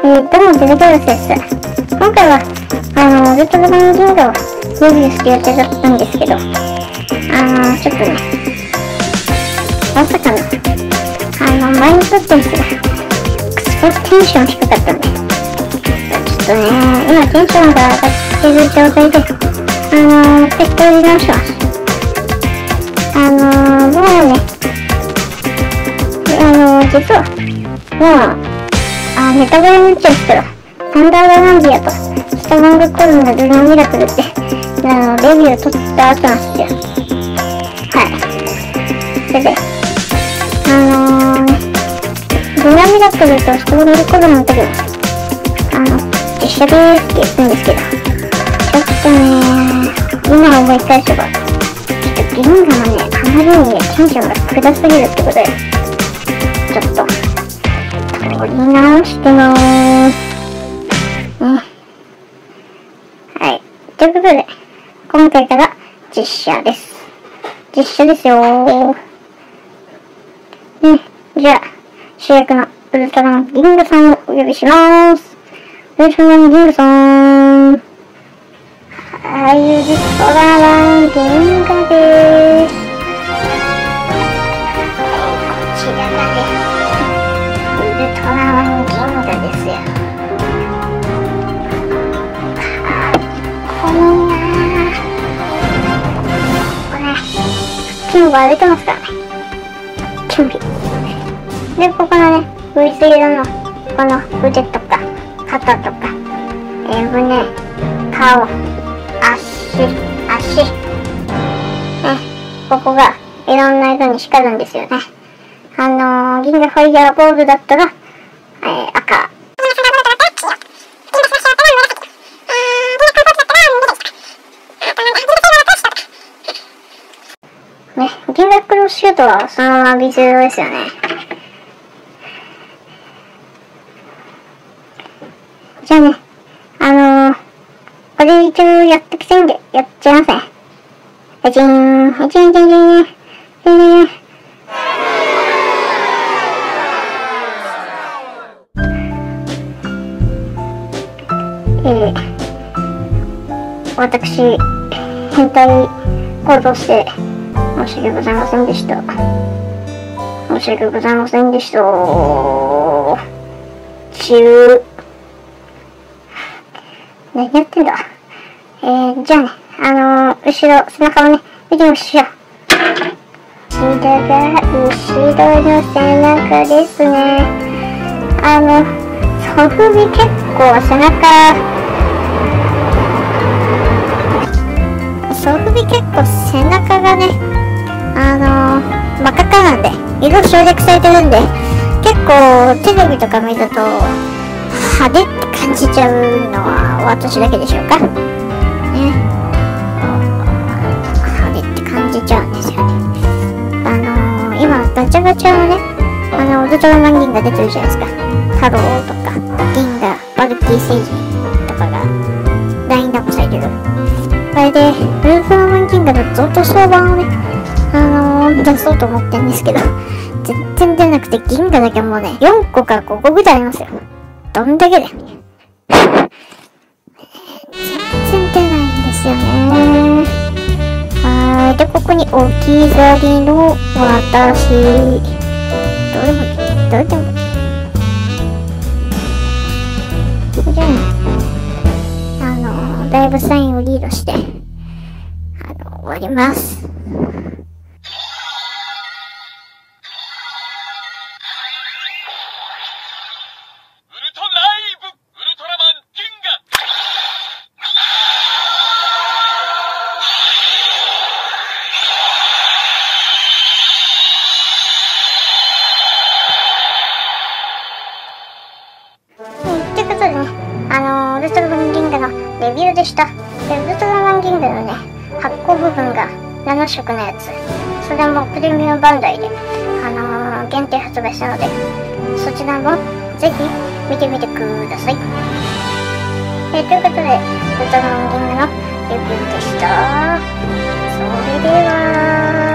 どうも、デルギャラスです。今回は、ウルトラマン銀河をレビューする予定だったんですけど、ちょっとね、まさかの、前に撮ったやつが、クソテンション低かったんで、ちょっとね、今テンションが上がってる状態で、適当に直します。もうね、実は、もう、ネタバレになっちゃうんですけど、サンダーランディアとスタマングコルンのルナミラクルって、レビューを撮った後なんですよ。はい。それで、ルナミラクルとスタマングコルンの時も、実写でーすって言ったんですけど、ちょっとね、今思い返せば、ちょっと銀河のね、あまりにね、テンションが暗すぎるってことで、ちょっと、撮り直してまーす。ね。はい。ということで、今回から実写です。実写ですよー。ね。じゃあ、主役のウルトラマン銀河さんをお呼びしまーす。ウルトラマン銀河さん。はい、ウルトラマン銀河でーす。こちらがね、ウルトラマン銀河ですよ。かっこいいなぁ。これ、金が出てますからね。金美。で、ここのね、V 字色の、この腕とか、肩とか、胸、顔、足。ね、ここがいろんな色に光るんですよね。銀河ファイヤーボールだったら、赤。ね、銀河クロスシュートはそのまま水色ですよね。じゃあね、これ一応やってきたいんで、やっちゃいますね。私、変態行動して申し訳ございませんでした。申し訳ございませんでした。何やってんだ。じゃあね、後ろ、背中をね、見てみましょう。後ろの背中ですね。ソフビ結構背中がね、真っ赤っかなんで、色省略されてるんで、結構テレビとか見ると、派手って感じちゃうのは私だけでしょうか。ね。派手って感じちゃうんですよね。今、ガチャガチャのね、ウルトラマン銀河出てるじゃないですか。太郎とか、銀河、バルキー星人とかがラインナップされてる。あれで、ウルトラマン銀河のゾッと相場をね、出そうと思ってるんですけど、全然出なくて、銀河だけもうね、4個か5個ぐらいありますよ。どんだけだよ。全然出ないんですよね。で、ここに置き去りの私。どうでもいい。じゃあ、だいぶサインをリードして、終わります。ということでね、ウルトラマン銀河のレビューでした。で、ウルトラマン銀河のね、発光部分が7色のやつ、それもプレミアムバンダイで、限定発売したので、そちらもぜひ見てみてください。ということで、ウルトラマン銀河のレビューでした。それでは。